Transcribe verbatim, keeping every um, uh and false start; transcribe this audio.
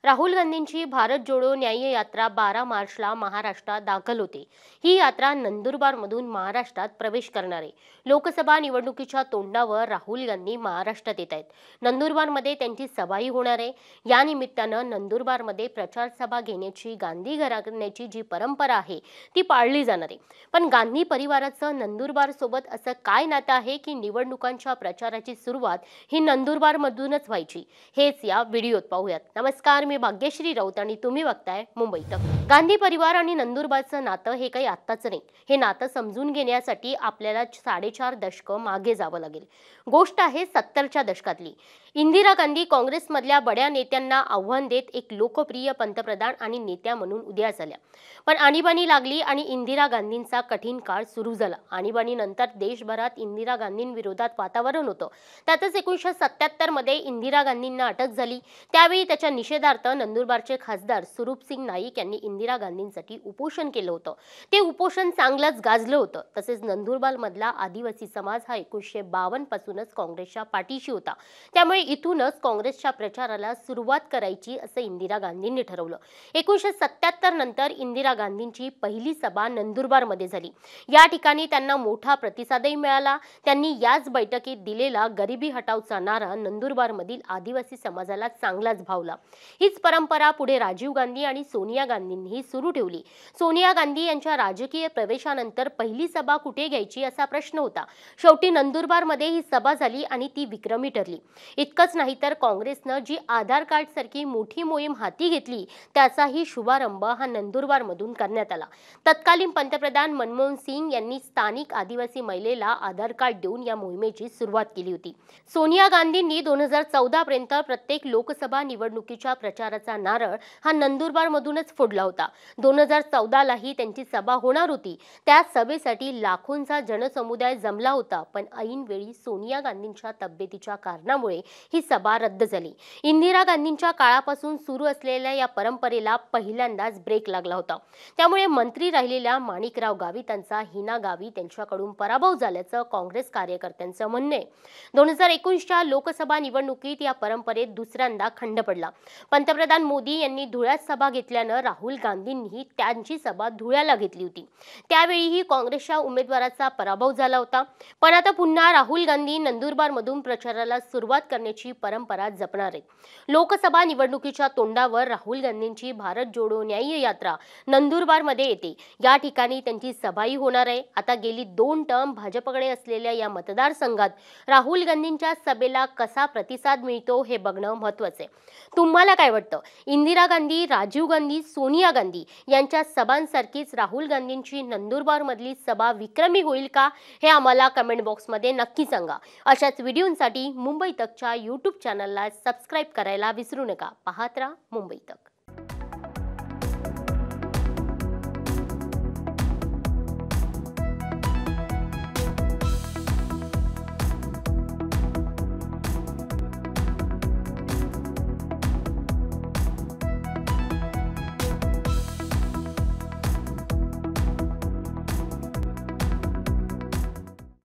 राहुल गांधींची भारत जोडो न्याय यात्रा बारा मार्चला महाराष्ट्रात दाखल होते। ही यात्रा नंदुरबारमधून महाराष्ट्रात प्रवेश करणार आहे। लोकसभा निवडणुकीच्या तोंडावर राहुल गांधी महाराष्ट्रात येत आहेत। नंदुरबारमध्ये त्यांची सभाही होणार आहे। या निमित्तानं नंदुरबारमध्ये प्रचार सभा घेण्याची गांधी घराण्याची जी परंपरा आहे ती पाळली जाणार आहे। पण गांधी परिवाराचं नंदुरबार सोबत असं काय नातं आहे की निवडणुकांच्या प्रचाराची सुरुवात ही नंदुरबारमधूनच व्हायची? हेच या व्हिडिओत पाहूयात। नमस्कार, मी भाग्यश्री राऊत आणि तुम्ही बघताय मुंबई तक। गांधी परिवार आणि नंदुरबारचं नातं हे काही आत्ताचं नाही। हे नातं समजून घेण्यासाठी आपल्याला साडेचार दशक मागे जावं लागेल। गोष्ट आहे सत्तरच्या दशकातली। इंदिरा गांधी काँग्रेसमधल्या बड्या नेत्यांना आव्हान देत एक लोकप्रिय पंतप्रधान आणि नेत्या म्हणून उदयास आल्या। पण आणीबाणी लागली आणि इंदिरा गांधींचा कठीण काळ सुरू झाला। आणीबाणीनंतर देशभरात इंदिरा गांधींविरोधात वातावरण होतं। त्यातच एकोणीसशे सत्त्याहत्तर मध्ये इंदिरा गांधींना अटक झाली। त्यावेळी त्याच्या निषेधार्थ नंदुरबारचे खासदार स्वरूपसिंग नाईक यांनी इंदिरा गांधींसाठी उपोषण केलं होतं। ते उपोषण चांगलंच गाजलं होतं। तसेच नंदुरबारमधला आदिवासी समाज हा एकोणीसशे बावन्न पासूनच काँग्रेसच्या पाठीशी होता। त्यामुळे इथूनच काँग्रेसच्या प्रचाराला सुरुवात करायची असं इंदिरा गांधींनी ठरवलं। एकोणीसशे सत्त्याहत्तर नंतर इंदिरा गांधींची पहिली सभा नंदुरबारमध्ये झाली। या ठिकाणी त्यांना मोठा प्रतिसादही मिळाला। त्यांनी याच बैठकीत दिलेला गरिबी हटावचा नारा नंदुरबारमधील आदिवासी समाजाला चांगलाच भावला। हीच परंपरा पुढे राजीव गांधी आणि सोनिया गांधींनीही सुरू ठेवली। सोनिया गांधी यांच्या राजकीय प्रवेशानंतर पहिली सभा कुठे घ्यायची असा प्रश्न होता। शेवटी नंदुरबारमध्ये ही सभा झाली आणि ती विक्रमी ठरली। इतकंच नाही तर काँग्रेसनं जी आधार कार्ड सारखी मोठी मोहीम हाती घेतली त्याचाही शुभारंभ हा नंदुरबारमधून करण्यात आला। तत्कालीन पंतप्रधान मनमोहन सिंग यांनी स्थानिक आदिवासी महिलेला आधार कार्ड देऊन या मोहिमेची सुरुवात केली होती। सोनिया गांधींनी दोन हजार चौदा पर्यंत प्रत्येक लोकसभा निवडणुकीच्या प्रचाराचा नारळ हा नंदुरबारमधूनच फोडला होता। दोन हजार चौदा लाही त्यांची सभा होणार होती। त्या सभेसाठी लाखोंचा जनसमुदाय जमला होता। पण ऐनवेळी सोनिया गांधींच्या तब्येतीच्या कारणामुळे ही सभा रद्द झाली। इंदिरा गांधींच्या काळापासून सुरू असलेल्या या परंपरेला पहिल्यांदाच ब्रेक लागला होता। त्यामुळे मंत्री राहिलेल्या माणिकराव गावितांचा हिना गावित त्यांच्याकडून पराभव झाल्याचं काँग्रेस कार्यकर्त्यांचं म्हणणं आहे। दोन हजार एकोणीसच्या लोकसभा निवडणुकीत या परंपरेत दुसऱ्यांदा खंड पडला। पंतप्रधान मोदी यांनी धुळ्यात सभा घेतल्यानं राहुल गांधींनीही त्यांची सभा धुळ्याला घेतली होती। त्यावेळीही काँग्रेसच्या उमेदवाराचा पराभव झाला होता। पण आता पुन्हा राहुल गांधी नंदुरबारमधून प्रचाराला सुरुवात करण्याची परंपरा जपणार आहेत। लोकसभा निवडणुकीच्या तोंडावर राहुल गांधींची भारत जोडो न्याय यात्रा नंदुरबारमध्ये येते। या ठिकाणी त्यांची सभाही होणार आहे। आता गेली दोन टर्म भाजपकडे असलेल्या या मतदारसंघात राहुल गांधींच्या सभेला कसा प्रतिसाद मिळतो हे बघणं महत्त्वाचं आहे। तुम्हाला काय वाटतं? इंदिरा गांधी, राजीव गांधी, सोनिया गांधी यांच्या सभांसारखीच राहुल गांधींची नंदुरबारमधली सभा विक्रमी होईल का? हे आम्हाला कमेंट बॉक्समध्ये नक्की सांगा। अशाच व्हिडिओंसाठी मुंबई तकच्या यूट्यूब चॅनलला सबस्क्राईब करायला विसरू नका। पाहत राहा मुंबई तक।